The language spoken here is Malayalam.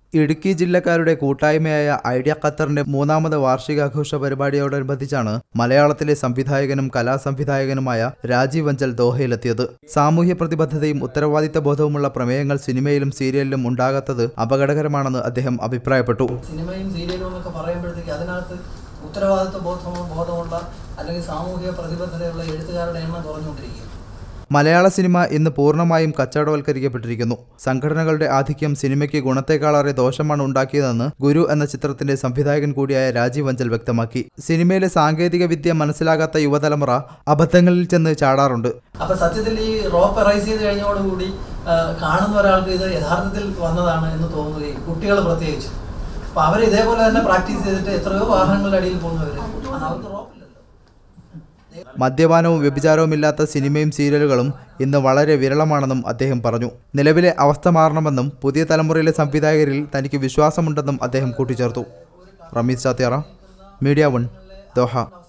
ഇടുക്കി ജില്ലക്കാരുടെ കൂട്ടായ്മയായ ഐഡിയ ഖത്തറിന്റെ മൂന്നാമത് വാർഷികാഘോഷ പരിപാടിയോടനുബന്ധിച്ചാണ് മലയാളത്തിലെ സംവിധായകനും കലാസംവിധായകനുമായ രാജീവ് അഞ്ചൽ ദോഹയിലെത്തിയത്. സാമൂഹ്യ പ്രതിബദ്ധതയും ഉത്തരവാദിത്ത ബോധവുമുള്ള പ്രമേയങ്ങൾ സിനിമയിലും സീരിയലിലും ഉണ്ടാകാത്തത് അപകടകരമാണെന്ന് അദ്ദേഹം അഭിപ്രായപ്പെട്ടു. സിനിമയും സീരിയലും എന്നൊക്കെ പറയുമ്പോഴത്തേക്ക് അതിനകത്ത് ഉത്തരവാദിത്ത ബോധമുള്ള അല്ലെങ്കിൽ സാമൂഹിക പ്രതിബദ്ധതയുള്ള എഴുത്തുകാരുടെ എണ്ണം കുറഞ്ഞുകൊണ്ടിരിക്കുക. മലയാള സിനിമ ഇന്ന് പൂർണ്ണമായും കച്ചവടവൽക്കരിക്കപ്പെട്ടിരിക്കുന്നു. സംഘടനകളുടെ ആധിക്യം സിനിമയ്ക്ക് ഗുണത്തെക്കാളേറെ ദോഷമാണ് ഉണ്ടാക്കിയതെന്ന് ഗുരു എന്ന ചിത്രത്തിന്റെ സംവിധായകൻ കൂടിയായ രാജീവ് അഞ്ചൽ വ്യക്തമാക്കി. സിനിമയിലെ സാങ്കേതിക വിദ്യ മനസ്സിലാകാത്ത യുവതലമുറ അബദ്ധങ്ങളിൽ ചെന്ന് ചാടാറുണ്ട്. അപ്പൊ സത്യത്തിൽ ഈ റോപ്പ് റൈസ് ചെയ്ത് കഴിഞ്ഞോടുകൂടി കാണുന്ന ഒരാൾക്ക് ഇത് യഥാർത്ഥത്തിൽ വന്നതാണ് എന്ന് തോന്നുകയും കുട്ടികൾ പ്രത്യേകിച്ച് അപ്പൊ അവർ ഇതേപോലെ തന്നെ പ്രാക്ടീസ് ചെയ്തിട്ട് എത്രയോ വാഹനങ്ങളുടെ അടിയിൽ പോകുന്നവര് അവർക്ക് റോപ്പില്ല. മദ്യപാനവും വ്യഭിചാരവുമില്ലാത്ത സിനിമയും സീരിയലുകളും ഇന്ന് വളരെ വിരളമാണെന്നും അദ്ദേഹം പറഞ്ഞു. നിലവിലെ അവസ്ഥ മാറണമെന്നും പുതിയ തലമുറയിലെ സംവിധായകരിൽ തനിക്ക് വിശ്വാസമുണ്ടെന്നും അദ്ദേഹം കൂട്ടിച്ചേർത്തു. Rameez Chathyara, media 1, Doha.